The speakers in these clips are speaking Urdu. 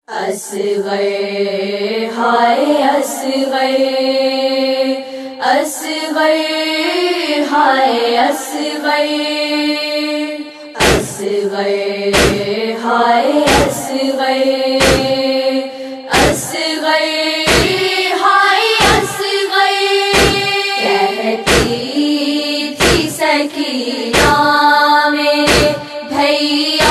اصغر ہائے اصغر اصغر ہائے اصغر اصغر ہائے اصغر اصغر ہائے اصغر کہتی تھی سکینہ میرے بھیا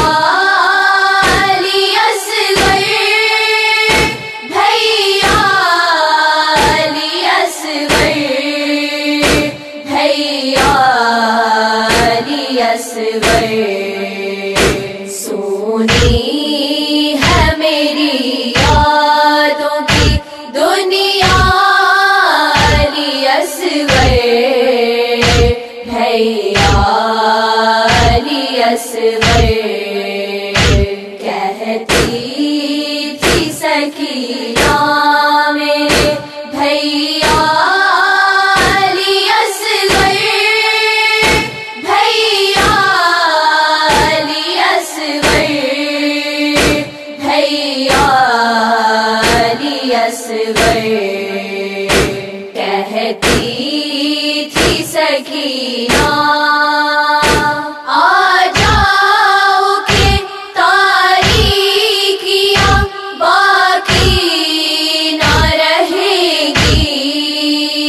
سونی ہے میری یادوں کی دنیا علی اصغر بھیا علی اصغر کہتی تھی سکینہ میرے بھیا کہتی تھی سکینہ آ جاؤ کہ تاریکیاں باقی نہ رہیں گی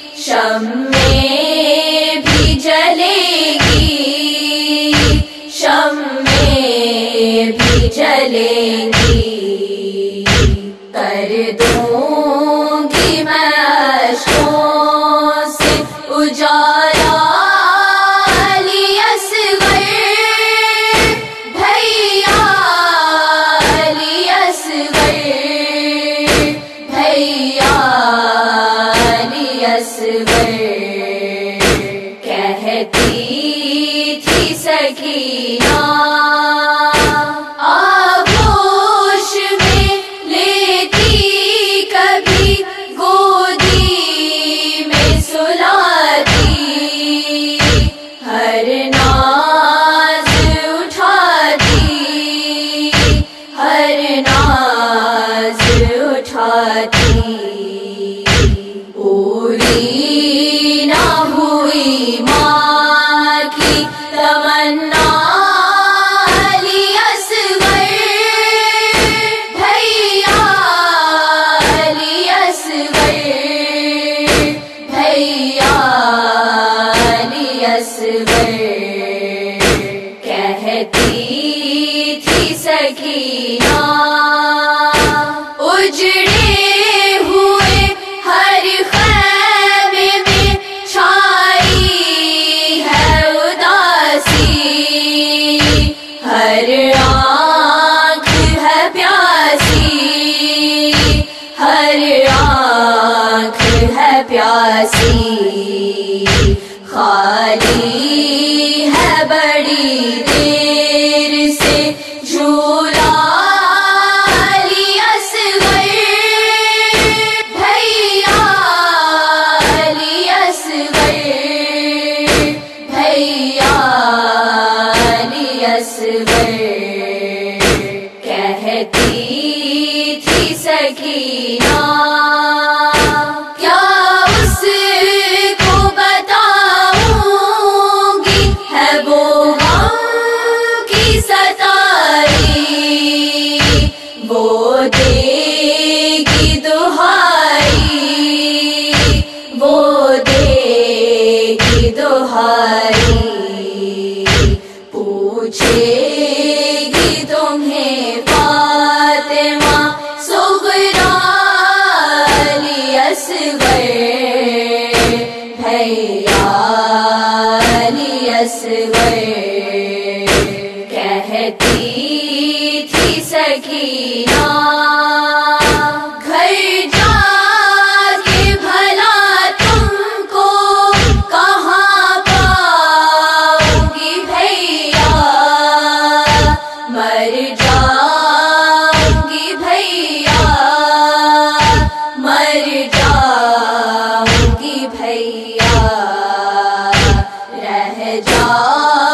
شمعیں بھی جلیں گی شمعیں بھی جلیں گی کر دوں گی میں اشکوں سے اجالا علی اصغر بھیا علی اصغر بھیا علی اصغر کہتی تھی سکینہ پوری نہ ہوئی ماں کی تمنا علی اصغر بھیا علی اصغر بھیا علی اصغر کہتی تھی سکینہ اجڑے ہوئے ہر خیمے میں چھائی ہے اداسی ہر آنکھ ہے پیاسی ہر آنکھ ہے پیاسی خالی ہے بڑی دیر سے جھولا کہتی تھی سکینہ کیا اس کو بتاؤں گی ہے وہ غم کی ستائی وہ دے گی دہائی وہ دے گی دہائی پوچھے گی تمہیں فاطمہ صغریٰ علی اصغر بھیا علی اصغر کہتی تھی سکینہ گھر جا کے بھلا تم کو کہاں پاؤں گی بھیا مر جاؤں گی بھیا مر جاؤں گی بھیا رہ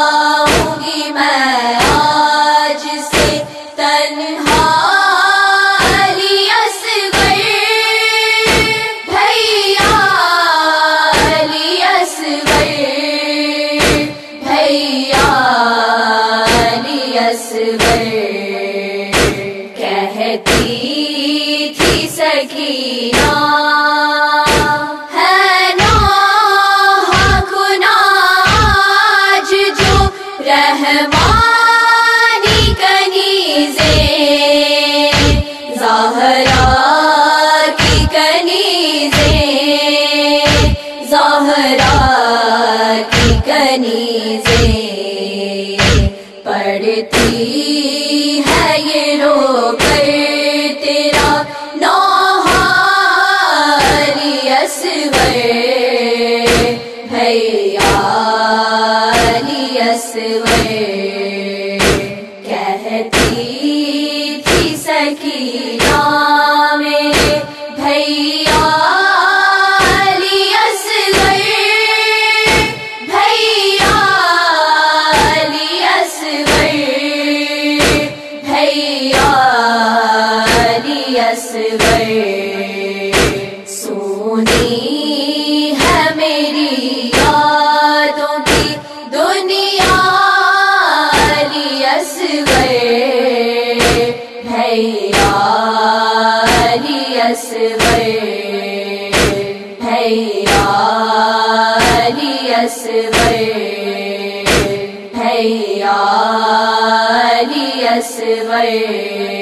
جاؤں گی میں آج سے تنہا کہتی تھی سکینہ ہے نوحہ کناج جو رحمانی کنیزیں زہرا کی کنیزیں زہرا کی کنیزیں پڑھتی ہے یہ رو کر تیرا نوحہ علی اصغر بھیا علی اصغر کہتی تھی سکینہ میرے بھیا علی اصغر بھیا علی اصغر بھیا علی اصغر سونی ہے میری یادوں کی دنیا علی اصغر بھیا علی اصغر بھیا علی اصغر بھیا علی اصغر